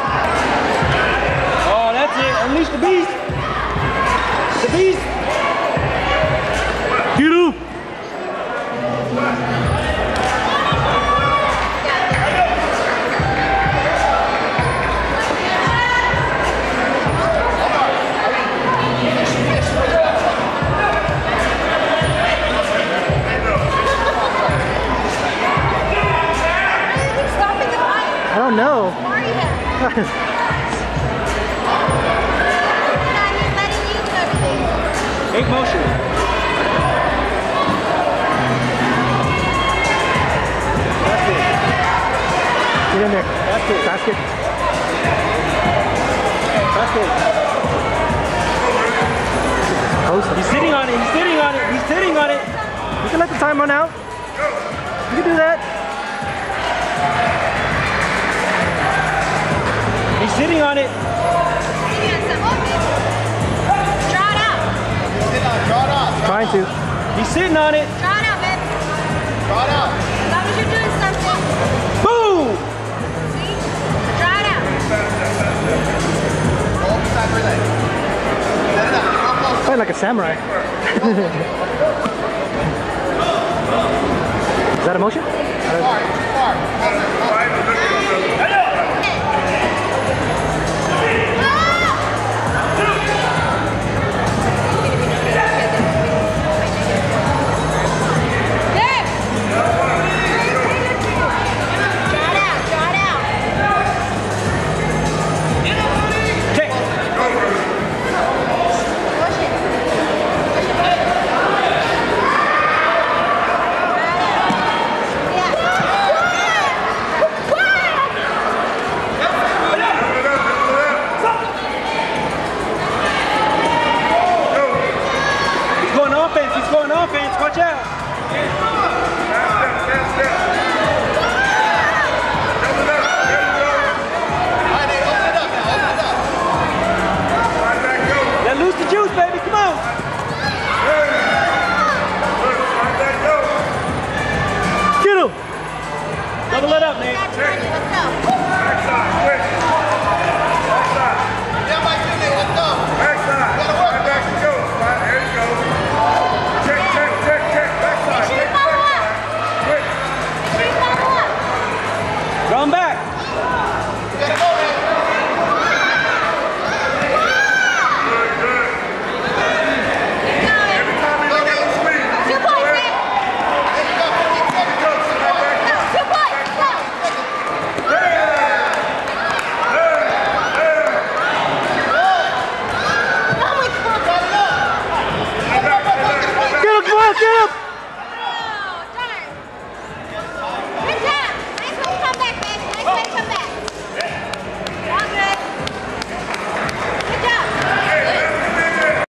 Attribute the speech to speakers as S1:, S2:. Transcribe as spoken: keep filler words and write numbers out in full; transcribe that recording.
S1: Oh, that's it. Unleash the beast. The beast. Get him.
S2: I don't know.
S1: Make motion. That's it.
S2: Get in there.
S1: That's it.
S2: Basket.
S1: That's it.
S2: Post.
S1: He's sitting on it. He's sitting on it. He's sitting on it.
S2: You can let the time run out. You can do that.
S1: He's sitting on it.
S3: Draw it out.
S4: Draw it out.
S2: Trying to.
S1: He's sitting on it.
S3: Draw it out, babe.
S4: Draw it out.
S3: As long as you're doing something.
S1: Boom!
S3: See? Draw it out.
S4: Hold the side relay. Set it up. Real close.
S2: Playing like a samurai. Is that a motion?
S4: Far, far.
S1: Offense, watch out. Let loose the juice, baby. Come on. Get him. Double it up, Nick.
S3: Let's go.
S1: Come back.
S2: Get him, come on, get him!